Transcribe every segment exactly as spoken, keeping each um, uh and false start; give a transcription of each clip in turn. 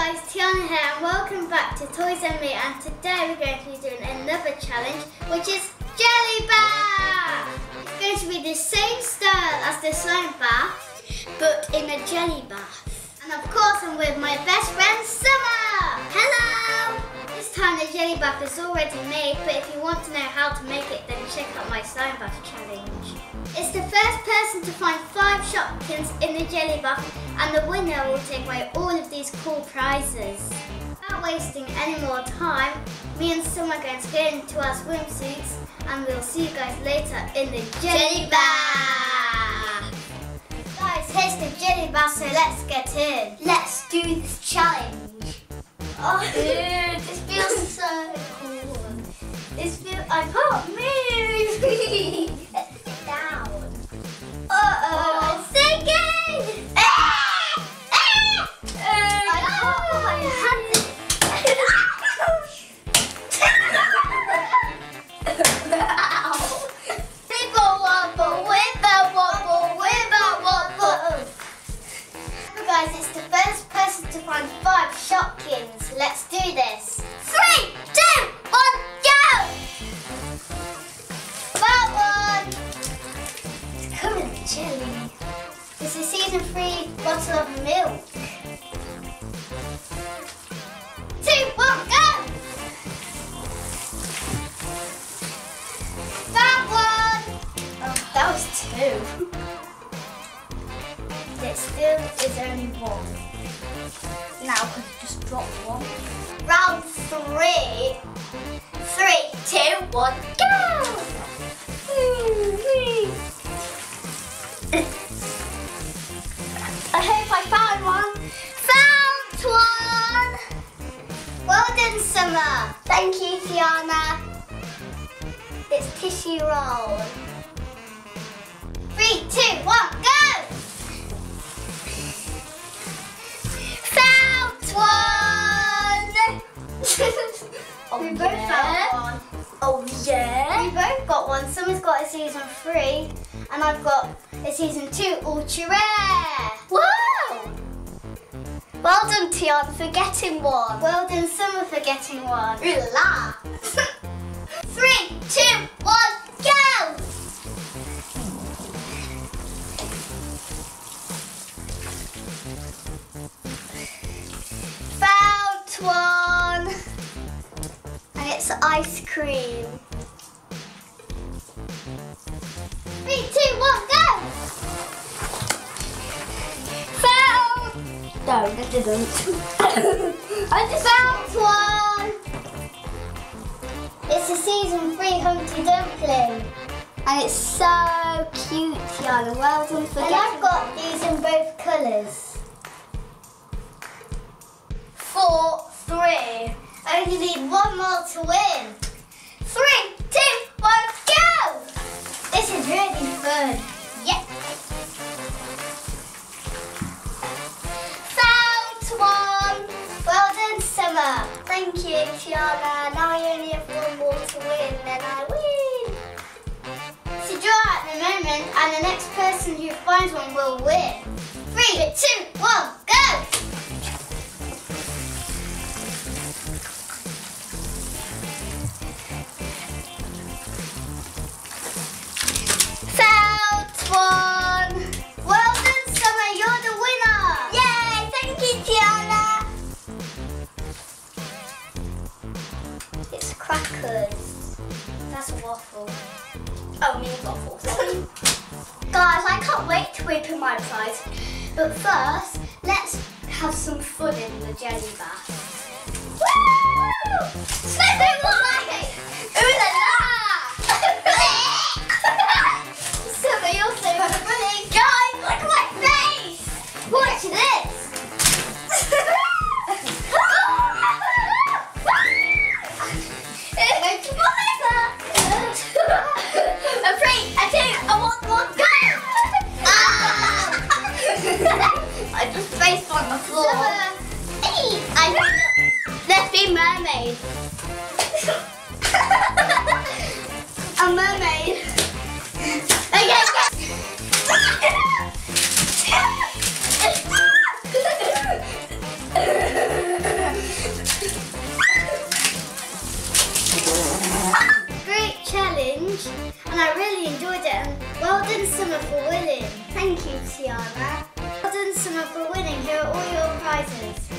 guys, Tiana here and welcome back to Toys and Me, and today we're going to be doing another challenge, which is Gelli Baff! It's going to be the same style as the slime bath, but in a jelly bath. And of course I'm with my best friend Summer! Hello! This time the jelly bath is already made, but if you want to know how to make it, then check out my slime bath challenge. It's the first person to find five Shopkins in the jelly bath, and the winner will take away all of these cool prizes. Without wasting any more time, me and Summer are going to get into our swimsuits, and we'll see you guys later in the jelly bath. Guys, here's the jelly bath, so let's get in. Let's do this challenge. Oh, dude, this feels so cool. This feels, I can't move. Let's sit down. Uh-oh, I'm sinking! Ah! Ah! I can't put my hands in. Wibble wobble, wibble wobble, wibble wobble. Guys, it's the first person to find five Shopkins. Let's do this. Three, two, one, go! That one. It's covered in jelly. This is season three bottle of milk. Two, one, go! That one. Oh, that was two. It still is only one. Now could you just drop one? Round three. Three, two, one, go! I hope I found one. Found one! Well done, Summer. Thank you, Tiana. It's tissue roll. Three, two, one, go! One! Oh, we both yeah. found one. Oh yeah? We both got one. Summer's got a season three and I've got a season two ultra rare. Wow! Well done, Tiana, for getting one. Well done, Summer, for getting one. Ooh la! Three, two, one, go! One, and it's ice cream. Three, two, one, go! Found! No, I didn't. I just found one. It's a season three Humpty Dumpling, and it's so cute, Tiana. Well done for getting. And I've got these in both colours. Four, three. I only need one more to win. Three, two, one, go! This is really fun. Yep. Found one. Well done, Summer. Thank you, Tiana. Now I only have one more to win, then I win. It's a draw at the moment, and the next person who finds one will win. Three, two, one, go! One. Well done, Summer, you're the winner. Yay, thank you, Tiana. It's crackers. That's a waffle. Oh, mini waffles. Guys, I can't wait to open my prize. But first, let's have some fun in the jelly bath. Woo! Slip it away! Ooh la la! Summer, you're so funny. Guys, look at my face! Watch this! A three, a two, a one, one, go! I just faced on the floor. Hey, I think let's be mermaid. A mermaid. Okay, okay.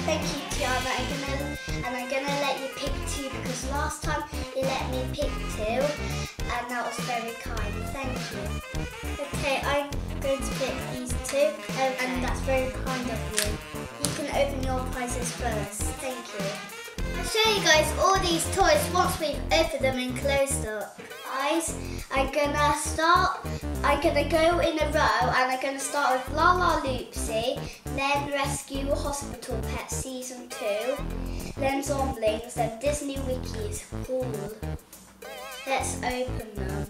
Thank you, Tiana. I'm gonna, and I'm gonna let you pick two because last time you let me pick two, and that was very kind. Thank you. Okay, I'm going to pick these two, okay. And that's very kind of you. You can open your prizes first. Thank you. I'll show you guys all these toys once we've opened them and closed up. Guys, I'm gonna start, I'm gonna go in a row and I'm gonna start with La La Loopsy, then Rescue Hospital Pet Season two, then Zomblings, then Disney Wikkeez. Cool. Let's open them.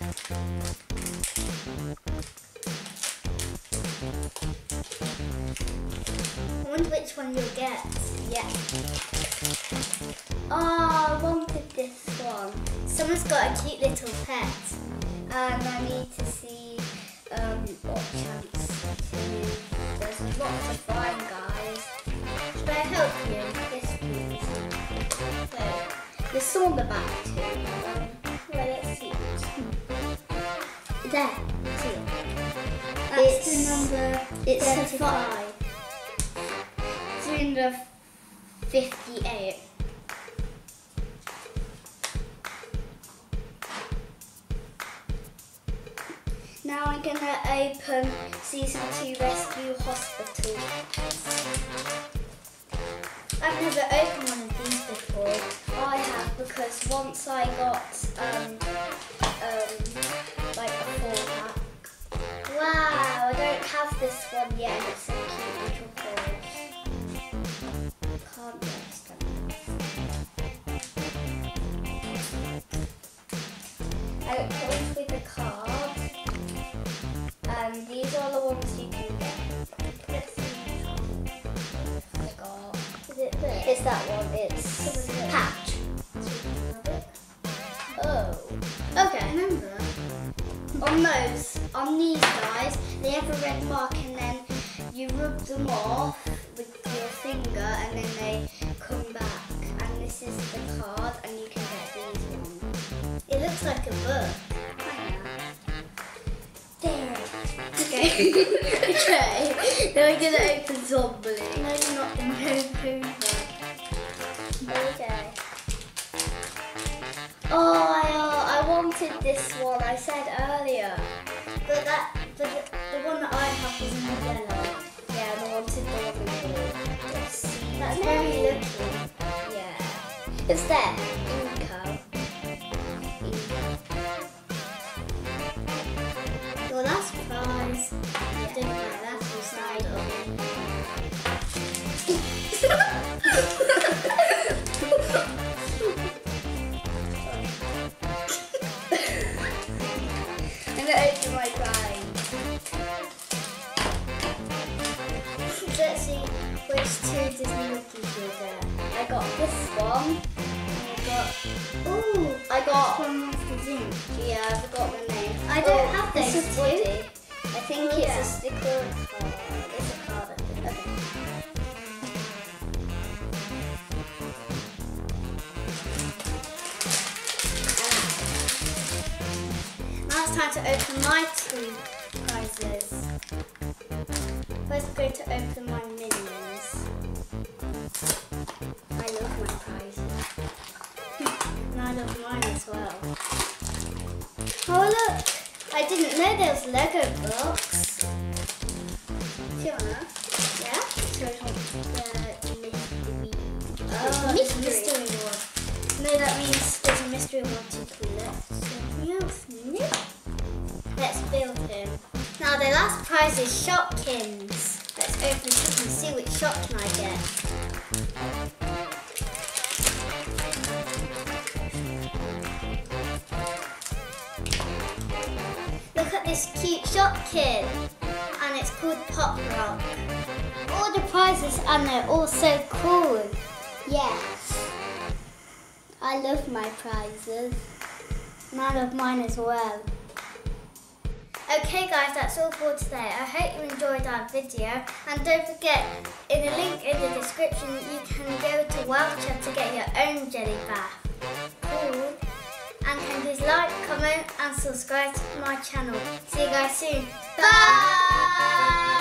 I wonder which one you'll get. Yeah. Oh, I wanted this one. Someone's got a cute little pet, and I need to see um, what chance to. There's a lot to find, guys. Should I help you? Yes, please. So, there's some on the back too. Um, well, let's see. There. See. That's it's the number. It's thirty-five. three hundred fifty-eight. Now I'm going to open Season two Rescue Hospital. I've never opened one of these before. I have because once I got um, um, like a four pack. Wow, I don't have this one yet and it's a cute little purse. Can't understand. And it comes with a card. And these are the ones you can get. Let's see. I got. Is it this? It's that one. It's Patch. Oh. Okay. Remember? On those, on these guys, they have a red mark, and then you rub them off with your finger, and then they come back. And this is the card, and you can get these ones. It looks like a book. Okay. Okay. Now we're gonna open Zombie. No, you're not gonna open that. Okay. Oh, I, uh, I wanted this one. I said earlier, but that, but the, the one that I have is in the yellow. Yeah, and I wanted the one in blue. Yes. That's very lucky. Yeah. It's there. Inco. Your last prize. Yeah. Don't know, that's your side of I'm gonna open my prize. Let's see which two Disney Wikkeez you'll get. I got this one. And I got. Ooh, I got. This one was the zinc. Yeah, I forgot the name. I don't oh, have this. This is Woody. I think oh, it's yeah. a sticker card. It's a card, I think. Okay. Now it's time to open my two prizes. First I'm going to open my minions. I love my prizes. And I love mine as well. Oh look! I didn't know there was Lego blocks. Tiana? Yeah? So I want the mystery. Oh, mystery. mystery one. No, that means there's a mystery one to collect. Something else, no? Let's build him. Now the last prize is Shopkins. Let's open it up and see which Shopkin I get. Look at this cute Shopkin, and it's called Pop Rock. All the prizes and they're all so cool. Yes, I love my prizes, and I love mine as well. Okay guys, that's all for today. I hope you enjoyed our video, and don't forget, in the link in the description you can go to Wowcher to get your own Gelli Baff. Cool. And can please like, comment and subscribe to my channel. See you guys soon. Bye!